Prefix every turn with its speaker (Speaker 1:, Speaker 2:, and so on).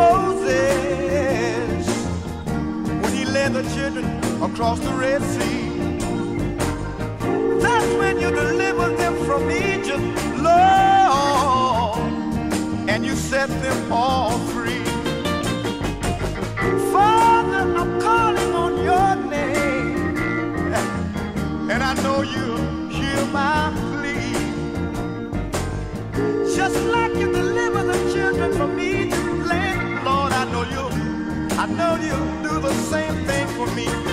Speaker 1: Moses when he led the children across the Red Sea. That's when you delivered them from Egypt, Lord, and you set them all free. Father, I'm calling on your name, and I know you'll hear my plea. Just like you deliver the children from Egypt land, Lord, I know you'll do the same thing for me.